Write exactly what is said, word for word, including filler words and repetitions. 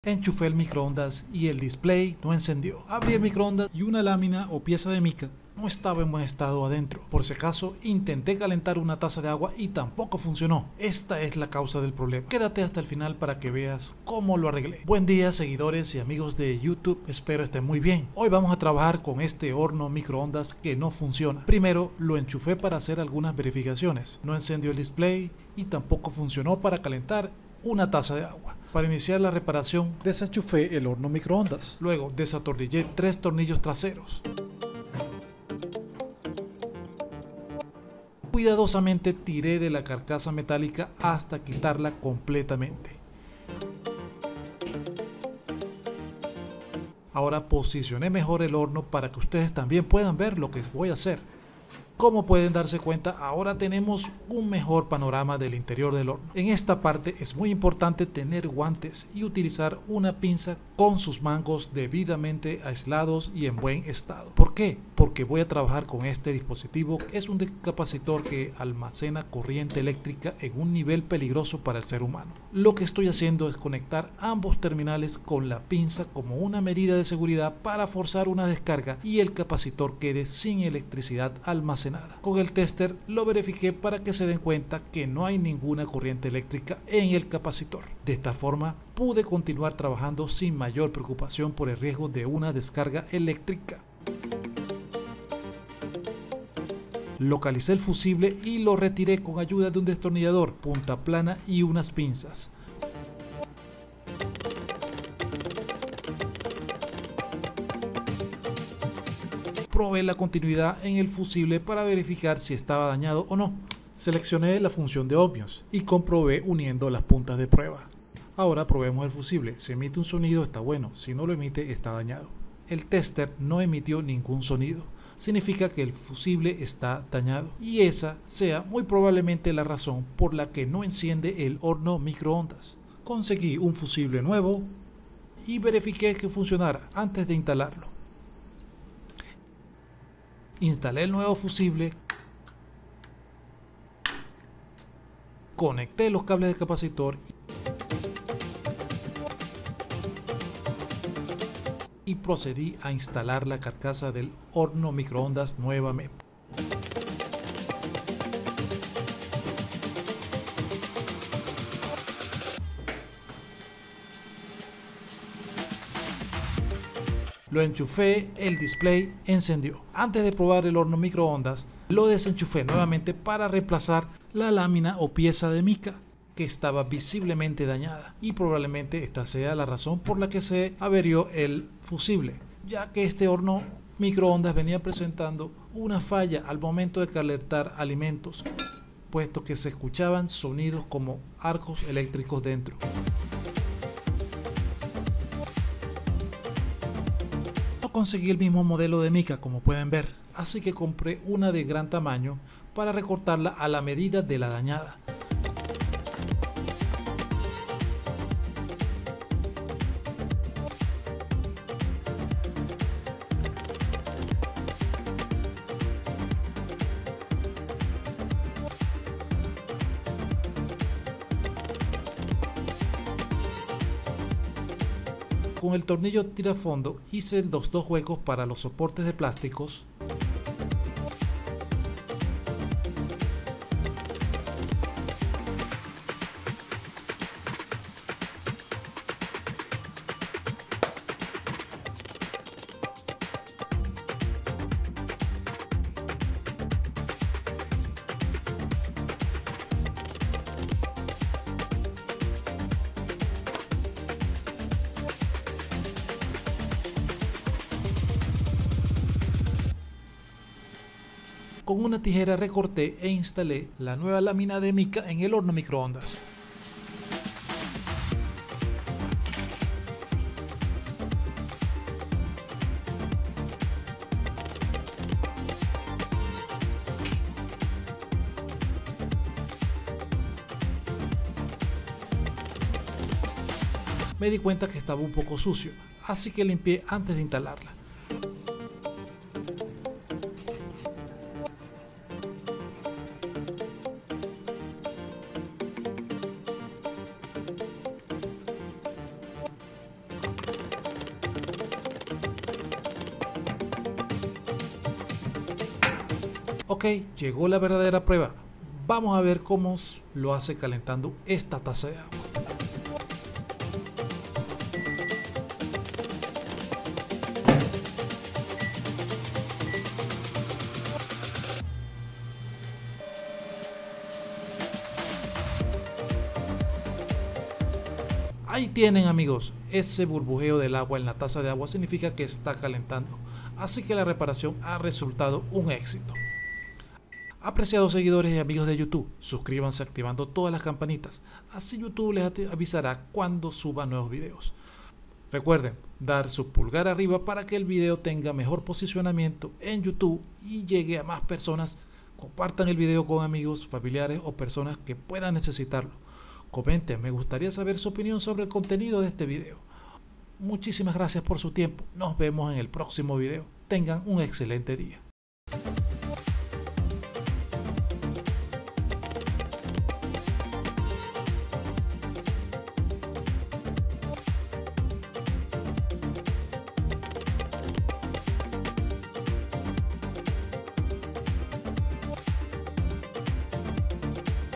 Enchufé el microondas y el display no encendió. Abrí el microondas y una lámina o pieza de mica no estaba en buen estado adentro. Por si acaso intenté calentar una taza de agua y tampoco funcionó. Esta es la causa del problema. Quédate hasta el final para que veas cómo lo arreglé. Buen día, seguidores y amigos de YouTube, espero estén muy bien. Hoy vamos a trabajar con este horno microondas que no funciona. Primero lo enchufé para hacer algunas verificaciones. No encendió el display y tampoco funcionó para calentar una taza de agua. Para iniciar la reparación desenchufé el horno microondas. Luego desatornillé tres tornillos traseros. Cuidadosamente tiré de la carcasa metálica hasta quitarla completamente. Ahora posicioné mejor el horno para que ustedes también puedan ver lo que voy a hacer. Como pueden darse cuenta, ahora tenemos un mejor panorama del interior del horno. En esta parte es muy importante tener guantes y utilizar una pinza con sus mangos debidamente aislados y en buen estado. ¿Por qué? Porque voy a trabajar con este dispositivo, que es un capacitor que almacena corriente eléctrica en un nivel peligroso para el ser humano. Lo que estoy haciendo es conectar ambos terminales con la pinza como una medida de seguridad para forzar una descarga y el capacitor quede sin electricidad almacenada. Con el tester lo verifiqué para que se den cuenta que no hay ninguna corriente eléctrica en el capacitor. De esta forma pude continuar trabajando sin mayor preocupación por el riesgo de una descarga eléctrica. Localicé el fusible y lo retiré con ayuda de un destornillador, punta plana y unas pinzas. Probé la continuidad en el fusible para verificar si estaba dañado o no. Seleccioné la función de ohmios y comprobé uniendo las puntas de prueba. Ahora probemos el fusible. Si emite un sonido está bueno, si no lo emite está dañado. El tester no emitió ningún sonido. Significa que el fusible está dañado y esa sea muy probablemente la razón por la que no enciende el horno microondas. Conseguí un fusible nuevo y verifiqué que funcionara antes de instalarlo. Instalé el nuevo fusible, conecté los cables del capacitor y procedí a instalar la carcasa del horno microondas nuevamente. Lo enchufé, el display encendió. Antes de probar el horno microondas, lo desenchufé nuevamente para reemplazar la lámina o pieza de mica que estaba visiblemente dañada y probablemente esta sea la razón por la que se averió el fusible, ya que este horno microondas venía presentando una falla al momento de calentar alimentos, puesto que se escuchaban sonidos como arcos eléctricos dentro. Conseguí el mismo modelo de mica como pueden ver, así que compré una de gran tamaño para recortarla a la medida de la dañada. Con el tornillo tirafondo hice los dos huecos para los soportes de plásticos. Con una tijera recorté e instalé la nueva lámina de mica en el horno microondas. Me di cuenta que estaba un poco sucio, así que limpié antes de instalarla. Ok, llegó la verdadera prueba. Vamos a ver cómo lo hace calentando esta taza de agua. Ahí tienen, amigos, ese burbujeo del agua en la taza de agua significa que está calentando, así que la reparación ha resultado un éxito. Apreciados seguidores y amigos de YouTube, suscríbanse activando todas las campanitas, así YouTube les avisará cuando suba nuevos videos. Recuerden dar su pulgar arriba para que el video tenga mejor posicionamiento en YouTube y llegue a más personas. Compartan el video con amigos, familiares o personas que puedan necesitarlo. Comenten, me gustaría saber su opinión sobre el contenido de este video. Muchísimas gracias por su tiempo. Nos vemos en el próximo video. Tengan un excelente día.